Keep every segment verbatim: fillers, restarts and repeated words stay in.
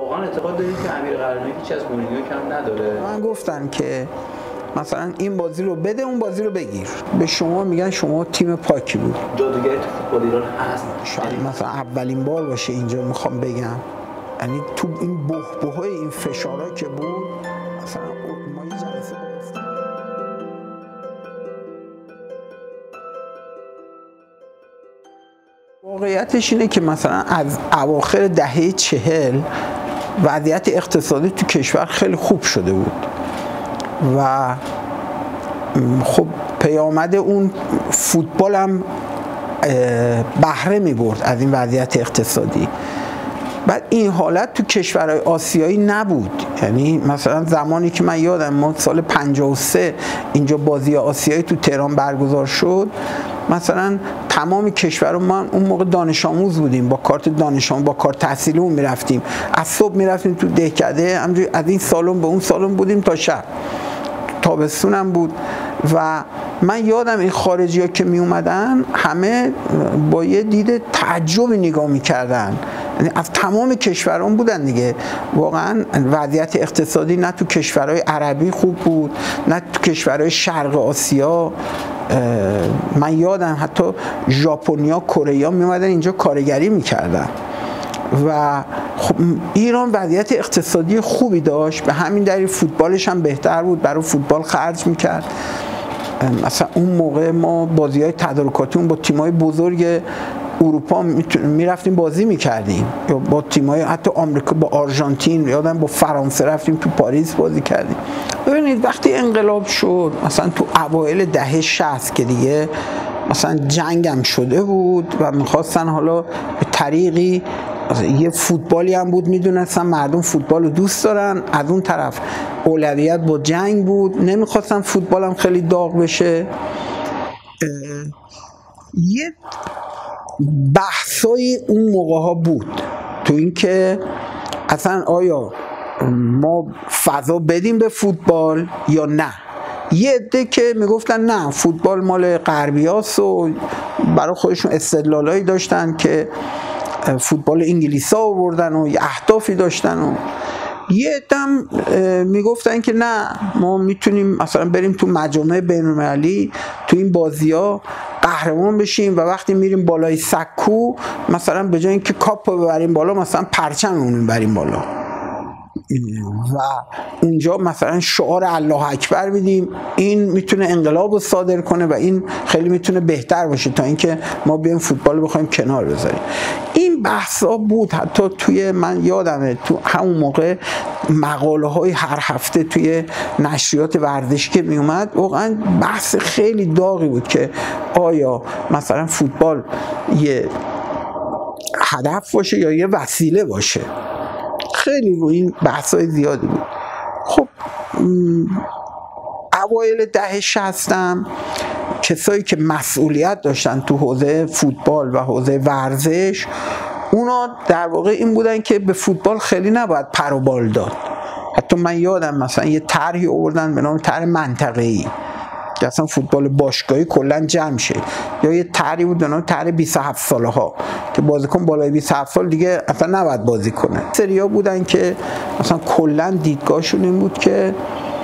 واقعا اعتقاد دارید که امیر قلعه‌نویی هیچ از مورینیو کم نداره؟ من گفتن که مثلا این بازی رو بده اون بازی رو بگیر، به شما میگن شما تیم پاکی بود. جادوگری تو فوتبال ایران هست. شاید مثلا اولین بار باشه اینجا میخوام بگم، یعنی تو این بحبوحای این فشارا که بود مثلا ما یه جلسه گفتیم واقعیتش اینه که مثلا از اواخر دهه چهل وضعیت اقتصادی تو کشور خیلی خوب شده بود و خب پیامد اون فوتبال هم بهره می برد از این وضعیت اقتصادی. بعد این حالت تو کشورهای آسیایی نبود، یعنی مثلا زمانی که من یادم ما سال پنجاه و سه اینجا بازی آسیایی تو تهران برگزار شد، مثلا تمام کشورها ما اون موقع دانش آموز بودیم، با کارت دانش آموز با کارت تحصیلیمون میرفتیم، از صبح میرفتیم تو دهکده، همونجوری از این سالن به اون سالن بودیم تا شب، تابستونم بود و من یادم این خارجی ها که می اومدن همه با یه دید تعجبی نگاه میکردن، یعنی از تمام کشوران بودن دیگه. واقعا وضعیت اقتصادی نه تو کشورهای عربی خوب بود نه تو کشورهای شرق آسیا. من یادم حتی ژاپنیا، کره می اومدن اینجا کارگری میکردن و خب ایران وضعیت اقتصادی خوبی داشت، به همین دلیل فوتبالش هم بهتر بود، برای فوتبال خرج میکرد. مثلا اون موقع ما بازی های تدارکاتیمون با تیمای بزرگ اروپا میرفتیم بازی میکردیم، یا با تیمای حتی آمریکا، با آرژانتین، یادم با فرانسه رفتیم تو پاریس بازی کردیم. ببینید وقتی انقلاب شد مثلا تو اوایل دهه شصت که دیگه مثلا جنگم شده بود و میخواستن حالا به طریقی یه فوتبالی هم بود، میدونستن مردم فوتبال رو دوست دارن، از اون طرف اولویت با جنگ بود، نمیخواستن فوتبال هم خیلی داغ بشه. یه بحثای اون موقع ها بود تو این که اصلا آیا ما فضا بدیم به فوتبال یا نه. یه عده که میگفتن نه فوتبال مال غربیاست و برای خودشون استدلالایی داشتن که فوتبال انگلیسا آوردن و اهدافی داشتن و یه دم میگفتن که نه ما میتونیم مثلا بریم تو مجامع بین‌المللی تو این بازی‌ها قهرمان بشیم و وقتی میریم بالای سکو مثلا به جای اینکه کاپ رو ببریم بالا مثلا پرچممون رو ببریم بالا و اونجا مثلا شعار الله اکبر میدیم، این میتونه انقلاب رو صادر کنه و این خیلی میتونه بهتر باشه تا اینکه ما بیایم فوتبال رو بخوایم کنار بذاریم. این بحثا بود، حتی توی من یادمه تو همون موقع مقاله های هر هفته توی نشریات ورزشی که میومد واقعا بحث خیلی داغی بود که آیا مثلا فوتبال یه هدف باشه یا یه وسیله باشه. خیلی روی این بحث‌های زیادی بود. خب اوایل دهه شصتم کسایی که مسئولیت داشتن تو حوزه فوتبال و حوزه ورزش، اونا در واقع این بودن که به فوتبال خیلی نباید پر و بال داد. حتی من یادم مثلا یه طرحی آوردن به نام طرح منطقه‌ای که اصلا فوتبال باشگاهی کلا جمع شه، یا یه طرحی بود به نام طرح بیست و هفت ساله ها که بازیکن بالای بیست و هفت سال دیگه اصلا نباید بازی کنه. سریا بودن که مثلا کلا دیدگاهشون این بود که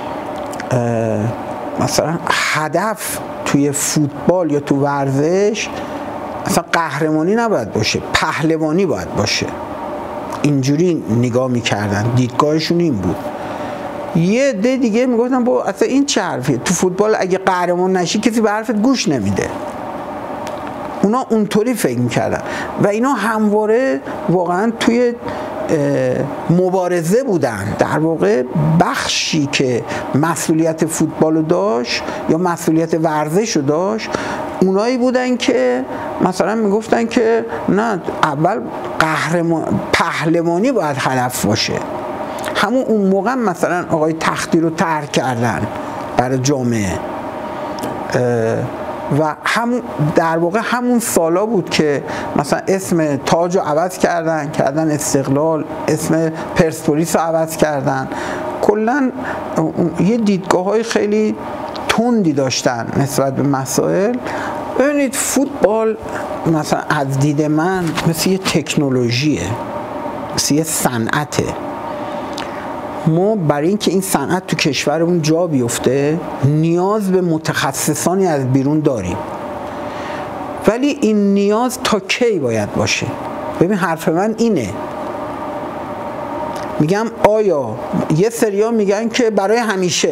مثلا هدف توی فوتبال یا تو ورزش اصلا قهرمانی نباید باشه، پهلوانی باید باشه. اینجوری نگاه میکردن، دیدگاهشون این بود. یه ده دیگه میگفتن با اصلا این چه حرفیه، تو فوتبال اگه قهرمان نشی کسی به حرفت گوش نمیده. اونا اونطوری فکر میکردن و اینا همواره واقعا توی مبارزه بودن. در واقع بخشی که مسئولیت فوتبال رو داشت یا مسئولیت ورزش رو داشت اونایی بودن که مثلا میگفتن که نه اول قهرمان پهلوانی باید هدف باشه. همون اون موقع مثلا آقای تختی رو ترک کردن برای جامعه و همون در واقع همون سالا بود که مثلا اسم تاج رو عوض کردن کردن استقلال، اسم پرسپولیس رو عوض کردن. کلا یه دیدگاه های خیلی تندی داشتن نسبت به مسائل. ببینید فوتبال مثلا از دید من مثل یه تکنولوژیه، مثل یه صنعته. ما برای اینکه این صنعت تو کشورمون جا بیفته نیاز به متخصصانی از بیرون داریم، ولی این نیاز تا کی باید باشه؟ ببین حرف من اینه، میگم آیا یه سریا میگن که برای همیشه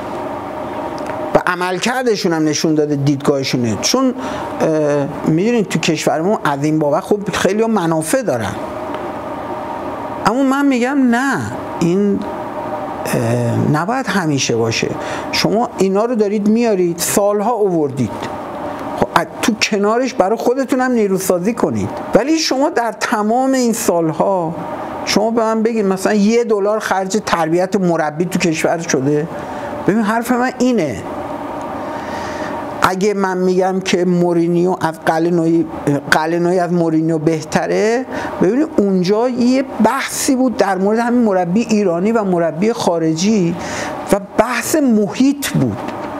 و عملکردشون هم نشون داده دیدگاهشونه، چون میدونید تو کشورمون از این بابت خب خیلی ها منافع دارن، اما من میگم نه، این نباید همیشه باشه. شما اینا رو دارید میارید، سالها آوردید، خب تو کنارش برای خودتون هم نیروسازی کنید، ولی شما در تمام این سالها شما به من بگید مثلا یه دلار خرج تربیت مربی تو کشور شده؟ ببین حرف من اینه، اگه من میگم که مورینیو از قلنویی قلنویی از مورینیو بهتره، ببینید اونجا یه بحثی بود در مورد همین مربی ایرانی و مربی خارجی و بحث محیط بود،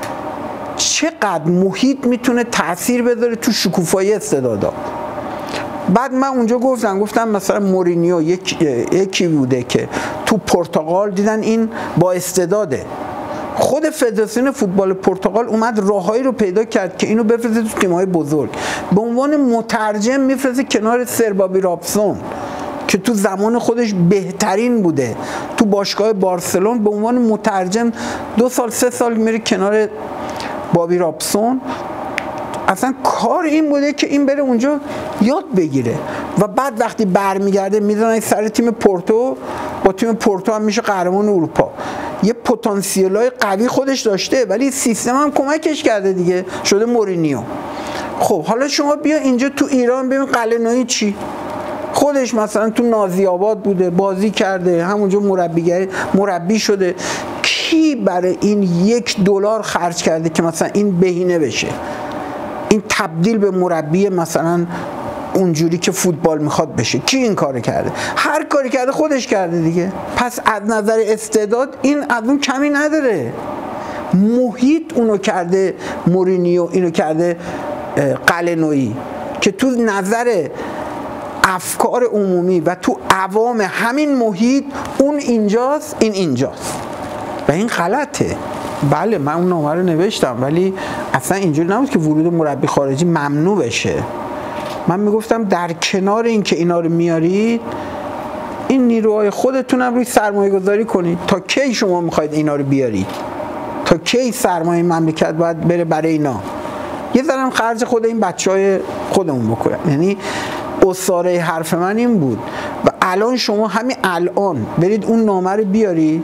چقدر محیط میتونه تأثیر بذاره تو شکوفایی استعدادا. بعد من اونجا گفتم گفتم مثلا مورینیو یک یکی بوده که تو پرتغال دیدن این با استعداده، خود فدراسیون فوتبال پرتغال اومد راههایی رو پیدا کرد که اینو بفرسته تو تیم‌های بزرگ، به عنوان مترجم میفرسته کنار سر بابی رابسون که تو زمان خودش بهترین بوده، تو باشگاه بارسلون به عنوان مترجم دو سال سه سال میره کنار بابی رابسون. اصلا کار این بوده که این بره اونجا یاد بگیره و بعد وقتی برمیگرده میزنن سر تیم پورتو، با تیم پورتو هم میشه قهرمان اروپا. یه پتانسیلای قوی خودش داشته ولی سیستم هم کمکش کرده دیگه، شده مورینیو. خب حالا شما بیا اینجا تو ایران ببین قلنویی چی؟ خودش مثلا تو نازی آباد بوده، بازی کرده، همونجا مربیگری مربی شده. کی برای این یک دلار خرج کرده که مثلا این بهینه بشه، این تبدیل به مربی مثلا اونجوری که فوتبال میخواد بشه؟ کی این کارو کرده؟ هر کاری کرده خودش کرده دیگه. پس از نظر استعداد این از اون کمی نداره، محیط اونو کرده مورینیو، اینو کرده قلنویی که تو نظر افکار عمومی و تو عوام همین محیط اون اینجاست این اینجاست و این غلطه. بله من اون نامه رو نوشتم ولی اصلا اینجوری نبود که ورود مربی خارجی ممنوع بشه. من میگفتم در کنار این که اینا رو میارید، این نیروهای خودتون هم روی سرمایه گذاری کنید. تا کی شما میخواید اینا رو بیارید؟ تا کی سرمایه مملکت باید بره برای اینا؟ یه ذره خرج خود این بچهای خودمون بکنن. یعنی اصاره حرف من این بود و الان شما همین الان برید اون نامه رو بیارید.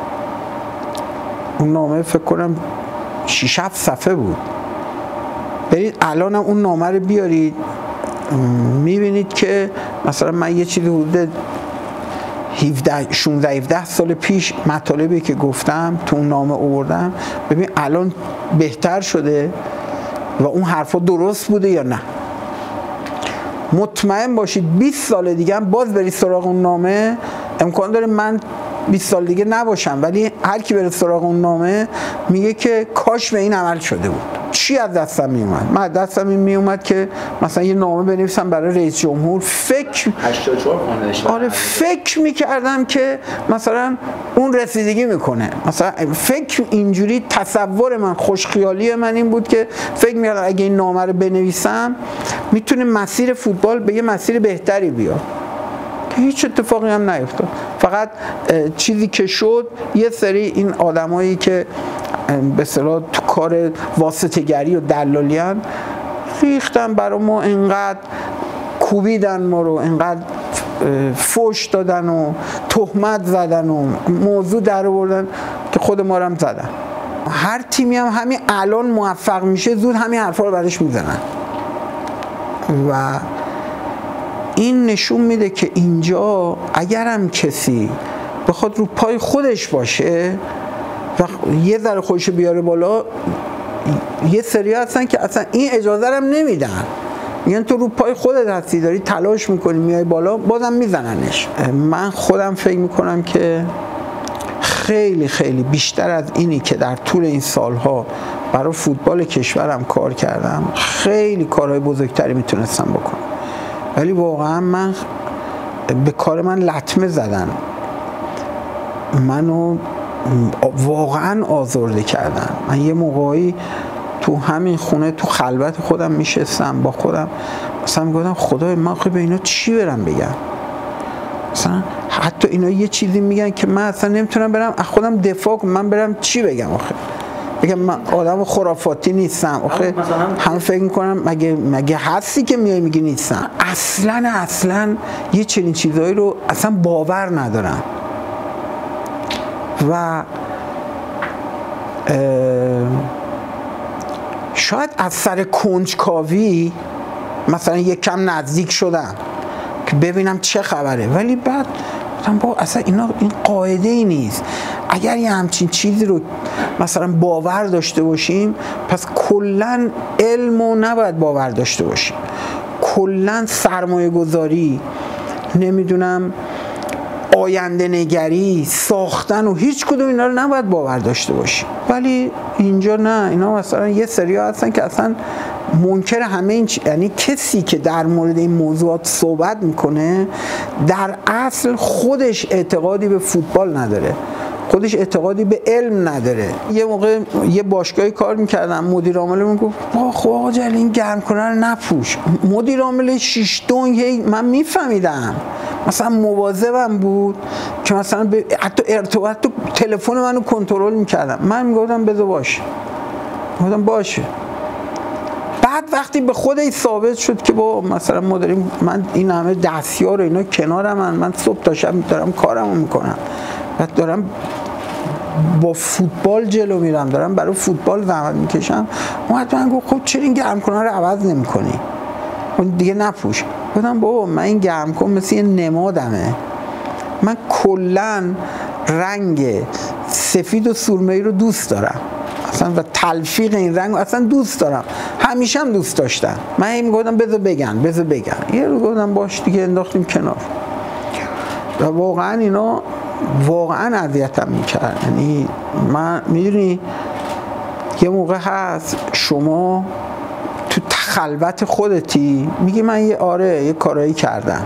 اون نامه فکر کنم شش هفت صفحه بود. برید الان هم اون نامه رو بیارید، میبینید که مثلا من یه چیزی حدود هفده شانزده هفده سال پیش مطالبی که گفتم تو اون نامه آوردم، ببین الان بهتر شده و اون حرفا درست بوده یا نه. مطمئن باشید بیست سال دیگه هم باز برید سراغ اون نامه، امکان داره من بیست سال دیگه نباشم ولی هر کی بره سراغ اون نامه میگه که کاش به این عمل شده بود. چی از دستم می اومد؟ من از دستم این می اومد که مثلا یه نامه بنویسم برای رئیس جمهور، فکر هشتاد و چهار خوندهش. آره فکر میکردم که مثلا اون رسیدگی میکنه، مثلا فکر اینجوری تصور من خوشخیالی من این بود که فکر میکردم اگه این نامه رو بنویسم میتونه مسیر فوتبال به یه مسیر بهتری بیاد، که هیچ اتفاقی هم نیفتاد. فقط چیزی که شد یه سری این آدمایی که به اصطلاح تو کار واسطه‌گری و دلالیان ریختن برای ما، اینقدر کوبیدن ما رو، اینقدر فوش دادن و تهمت زدن و موضوع در آوردن که خود ما رو هم زدن. هر تیمی هم همین الان موفق میشه زود همین حرفا رو برش میزنن و این نشون میده که اینجا اگر هم کسی بخواد رو پای خودش باشه و یه ذره خودش بیاره بالا، یه سری هستن که اصلا این اجازه رو هم نمیدن، میگن تو رو پای خودت هستی، داری تلاش میکنی میای بالا، بازم میزننش. من خودم فکر میکنم که خیلی خیلی بیشتر از اینی که در طول این سالها برای فوتبال کشورم کار کردم، خیلی کارهای بزرگتری میتونستم بکنم، ولی واقعا من به کار من لطمه زدن. منو واقعا آزرده کردن. من یه موقعی تو همین خونه تو خلوت خودم میشستم با خودم مثلا میگفتم خدای من آخه به اینا چی برم بگم؟ مثلا حتی اینا یه چیزی میگن که من اصلا نمیتونم برم از خودم دفاع کنم، من برم چی بگم آخه؟ بگم من آدم خرافاتی نیستم آخه؟ هم فکر میکنم مگه مگه هستی که میای میگی نیستم؟ اصلا اصلا یه چنین چیزایی رو اصلا باور ندارم. و شاید از سر کنجکاوی مثلا یک کم نزدیک شدم که ببینم چه خبره، ولی بعد گفتم با اصلا اینا این قاعده ای نیست. اگر یه همچین چیزی رو مثلا باور داشته باشیم پس کلن علم رو نباید باور داشته باشیم، کلن سرمایه گذاری، نمیدونم آینده نگری، ساختن و هیچ کدوم اینا رو نباید باور داشته باشیم. ولی اینجا نه، اینا مثلا یه سری ها هستن که اصلا منکر همه این چی... یعنی کسی که در مورد این موضوعات صحبت میکنه در اصل خودش اعتقادی به فوتبال نداره، خودش اعتقادی به علم نداره. یه موقع یه باشگاهی کار میکردم، مدیر عامل میگفت خب آقا جل این گرم کنه رو نپوش. مدیر عامل شیش دنگ من میفهمیدم مثلا مواظبم بود که مثلا ب... حتی ارتباط تو تلفن منو کنترل میکردم. من میگفتم بذار باشه، میگفتم باشه. بعد وقتی به خودش ثابت شد که با مثلا ما داریم، من این همه دستیار و اینا کنارم، من من صبح تا شب دارم کارمو میکنم، بعد دارم با فوتبال جلو میرم، دارم برای فوتبال زحمت میکشم. اومد من گفت خب چرا این گرم کنه رو عوض نمیکنی؟ دیگه نپوش. گفتم بابا من این گرم کن مثل یه نمادمه، من کلن رنگ سفید و سرمه‌ای رو دوست دارم اصلا و تلفیق این رنگ اصلا دوست دارم، همیشه هم دوست داشتم. من این میگفتم بذار بگن بذار بگن یه رو گفتم باش دیگه، انداختیم کنار. و واقعا اینا واقعا اذیتم میکرد. یعنی من میدونی یه موقع هست شما تو خلوت خودتی میگی من یه آره یه کارایی کردم،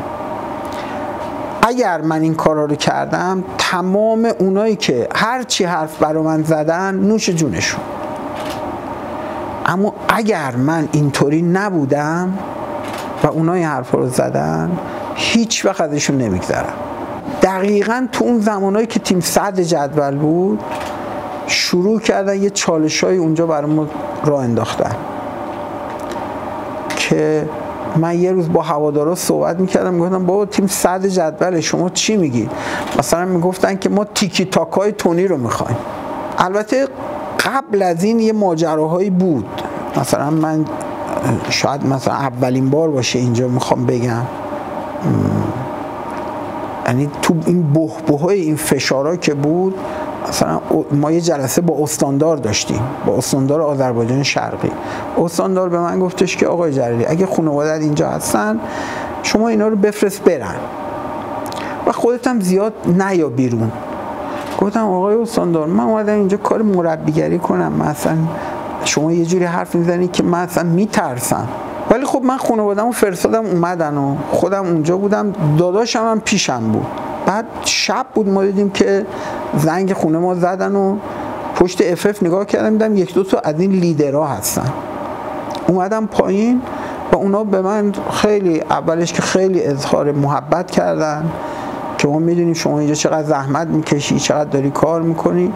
اگر من این کارا رو کردم تمام اونایی که هر چی حرف برا من زدن نوش جونشون، اما اگر من اینطوری نبودم و اونای حرف رو زدن هیچ وقت ازشون نمیگذرم. دقیقاً تو اون زمانایی که تیم صدر جدول بود شروع کردن یه چالشای اونجا برای ما راه انداختن که من یه روز با هوادارا صحبت میکردم، میگفتم بابا تیم صدر جدول شما چی میگی؟ مثلا میگفتن که ما تیکی تاکای تونی رو میخوایم. البته قبل از این یه ماجراهایی بود، مثلا من شاید مثلا اولین بار باشه اینجا میخوام بگم، یعنی تو این بحبوحای این فشارها که بود، مثلا ما یه جلسه با استاندار داشتیم، با استاندار آذربایجان شرقی. استاندار به من گفتش که آقای جلیلی اگه خانواده‌ات اینجا هستن شما اینا رو بفرست برن و خودت هم زیاد نیا بیرون. گفتم آقای استاندار من اومدم اینجا کار مربیگری کنم، مثلا شما یه جوری حرف میزنید که من اصلا میترسم. ولی خب من خانواده‌مو فرستادم اومدن و خودم اونجا بودم، داداشم هم پیشم بود. بعد شب بود ما دیدیم که زنگ خونه ما زدن و پشت اف اف نگاه کردم دیدم یک دو تا از این لیدرها هستن. اومدم پایین و اونا به من خیلی اولش که خیلی اظهار محبت کردن که ما میدونیم شما اینجا چقدر زحمت میکشی، چقدر داری کار میکنی.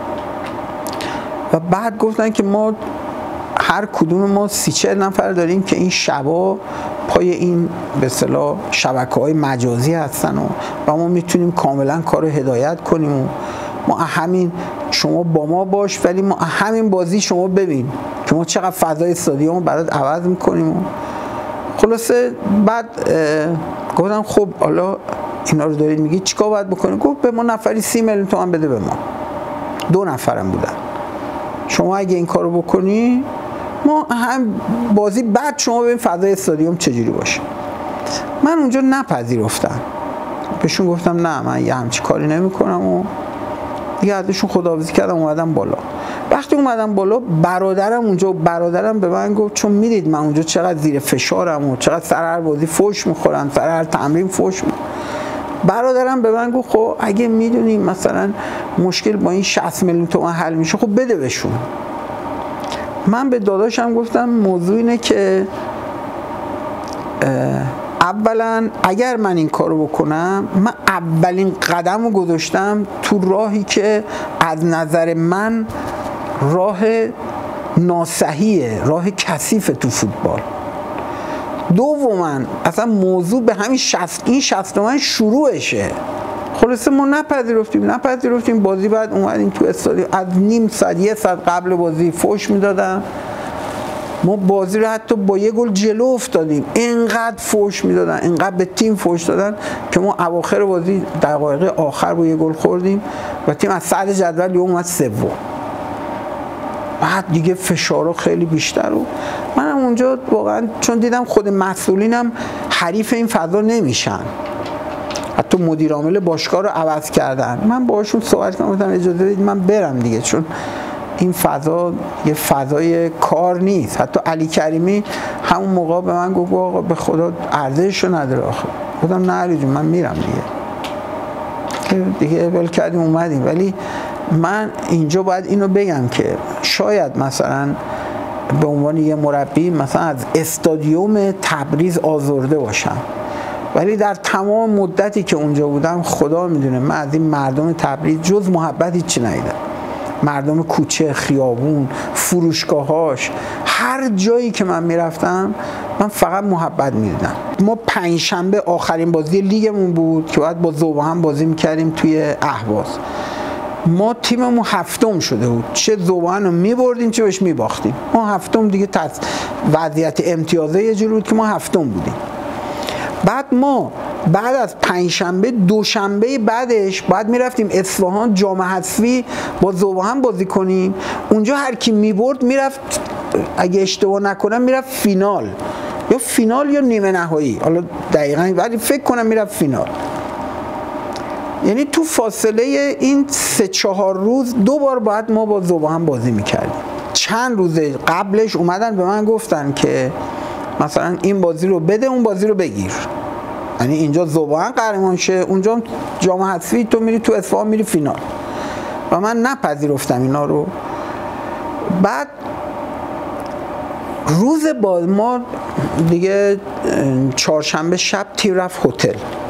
و بعد گفتن که ما هر کدوم ما سی چهل نفر داریم که این شبا پای این به اصطلاح شبکه‌های مجازی هستن و, و ما میتونیم کاملا کارو هدایت کنیم و ما همین شما با ما باش، ولی ما همین بازی شما ببین که ما چقدر فضای استادیوم برات عوض میکنیم. و خلاصه بعد گفتم خب حالا اینا رو دارید میگید چیکار باید بکنیم؟ گفت به ما نفری سی میلیون تومان بده به ما. دو نفرم بودن. شما اگه این کارو بکنی ما هم بازی بعد شما ببین فضای استادیوم چجوری باشه. من اونجا نپذیرفتم، بهشون گفتم نه من یه همچی کاری نمی کنم و دیگه ازشون خداحافظی کردم. اومدم بالا. وقتی اومدم بالا برادرم اونجا، برادرم به من گفت چون میدید من اونجا چقدر زیر فشارم و چقدر سر هر بازی فوش میخورم، سر هر تمرین فوش میخورم، برادرم به من گفت خب اگه میدونی مثلا مشکل با این شصت میلیون تومان حل میشه خب بده بهشون. من به داداشم گفتم موضوع اینه که اولا اگر من این کارو بکنم، من اولین قدم رو گذاشتم تو راهی که از نظر من راه ناصحیحه، راه کثیفه تو فوتبال. دوما اصلا موضوع به همین شصت این شصت تومن شروعشه. خلاصه ما نپذیرفتیم نپذیرفتیم بازی بعد اومدیم تو استادیوم، از نیم ساعت یه ساعت قبل بازی فوش میدادم. ما بازی رو حتی با یه گل جلو افتادیم، اینقدر فوش میدادن، اینقدر به تیم فوش دادن که ما اواخر بازی دقایق آخر با یه گل خوردیم و تیم از صدر جدول اومد سوم. بعد دیگه فشارها خیلی بیشتر و منم اونجا واقعا چون دیدم خود مسئولینم حریف این فضا نمیشن، حتی مدیر عامل باشگاه رو عوض کردن. من باهاشون صحبت کردم، گفتم اجازه بدید من برم دیگه، چون این فضا یه فضای کار نیست. حتی علی کریمی همون موقع به من گفت آقا به خدا ارزششو نداره آخه. گفتم نه علی جون من میرم دیگه. دیگه ول کردیم اومدیم. ولی من اینجا باید اینو بگم که شاید مثلا به عنوان یه مربی مثلا از استادیوم تبریز آزرده باشم، ولی در تمام مدتی که اونجا بودم خدا میدونه من از این مردم تبریز جز محبت هیچی ندیدم. مردم کوچه، خیابون، فروشگاهاش، هر جایی که من میرفتم من فقط محبت میدیدم. ما پنجشنبه آخرین بازی لیگمون بود که بعد با ذوباهم بازی میکردیم توی اهواز. ما تیممون هفتم شده بود، چه ذوباهم رو میبردیم چه بهش میباختیم. ما هفتم دیگه تص... وضعیت امتیازه یه جوری بود که ما هفتم بودیم. بعد ما بعد از پنجشنبه دوشنبه بعدش بعد میرفتیم اصفهان جام حذفی با ذوباهم بازی کنیم. اونجا هر کی میبرد میرفت، اگه اشتباه نکنم میرفت فینال، یا فینال یا نیمه نهایی، حالا دقیقاً ولی فکر کنم میرفت فینال. یعنی تو فاصله این سه چهار روز دو بار باید ما با ذوباهم بازی میکردیم. چند روز قبلش اومدن به من گفتن که مثلا این بازی رو بده اون بازی رو بگیر، یعنی اینجا ذوباهم قهرمان شه اونجا جام حذفی تو میری تو اصفهان میری فینال. و من نپذیرفتم اینا رو. بعد روز باز ما دیگه چهارشنبه شب تیم رفت هتل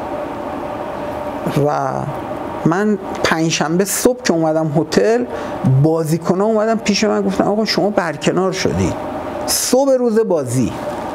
و من پنجشنبه صبح که اومدم هتل بازیکن‌ها اومدن پیش من گفتن آقا شما برکنار شدی صبح روز بازی.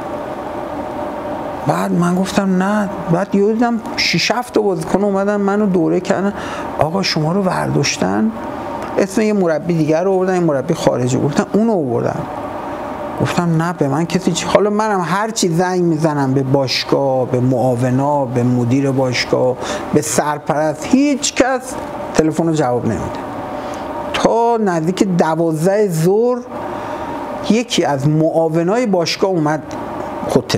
بعد من گفتم نه. بعد یه دیدم شش هفت تا بازیکن اومدن منو دوره کردن آقا شما رو برداشتن، اسم یه مربی دیگر رو آوردن، یه مربی خارجی گفتن اونو آوردن. گفتم نه به من کسی چی. حالا منم هر چی زنگ میزنم به باشگاه، به معاونا، به مدیر باشگاه، به سرپرست، هیچ کس تلفن رو جواب نمیده. تا نزدیک دوازده ظهر یکی از معاونای باشگاه اومد هتل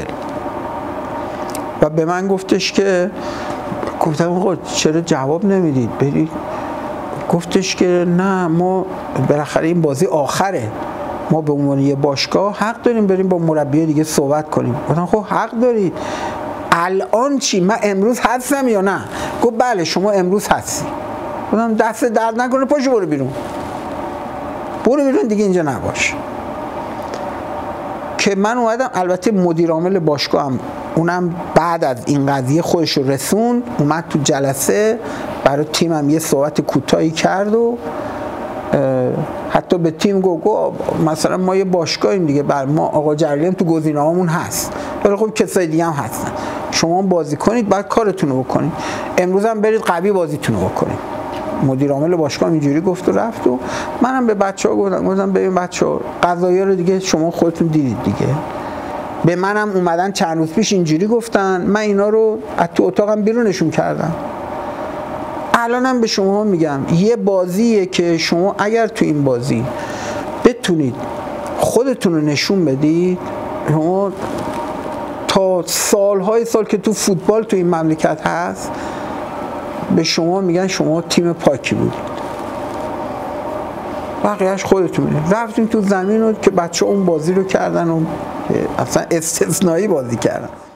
و به من گفتش که گفتم آقا چرا جواب نمیدید برید؟ گفتش که نه ما بالاخره این بازی آخره، ما به عنوان یه باشگاه حق داریم بریم با مربی دیگه صحبت کنیم. گفتم خب حق دارید، الان چی؟ من امروز هستم یا نه؟ گفت بله شما امروز هستی. گفتم دست درد نکنه پاشو برو بیرون، برو بیرون دیگه اینجا نباش. که من اومدم، البته مدیر عامل باشگاه هم اونم بعد از این قضیه خودش رو رسون، اومد تو جلسه برای تیمم یه صحبت کوتاهی کرد و حتی به تیم گفت گو مثلا ما یه باشگاهیم دیگه، بر ما آقا جریان تو گزینه‌هامون هست، ولی خب کسای دیگه هم هستن، شما بازی کنید بعد کارتون رو بکنید، امروز هم برید قوی بازیتون رو بکنید. مدیر عامل باشگاه اینجوری گفت و رفت و منم به بچه‌ها گفتم گفتم ببین بچه‌ها قضایا رو دیگه شما خودتون دیدید دیگه. به منم اومدن چند روز پیش اینجوری گفتن، من اینا رو از تو اتاقم بیرونشون کردم. الانم به شما میگم یه بازیه که شما اگر تو این بازی بتونید خودتون رو نشون بدید، شما تا سالهای سال که تو فوتبال تو این مملکت هست به شما میگن شما تیم پاکی بودید، بقیهش خودتون میدید. رفتیم تو زمین رو که بچه اون بازی رو کردن و اصلا استثنایی بازی کردن.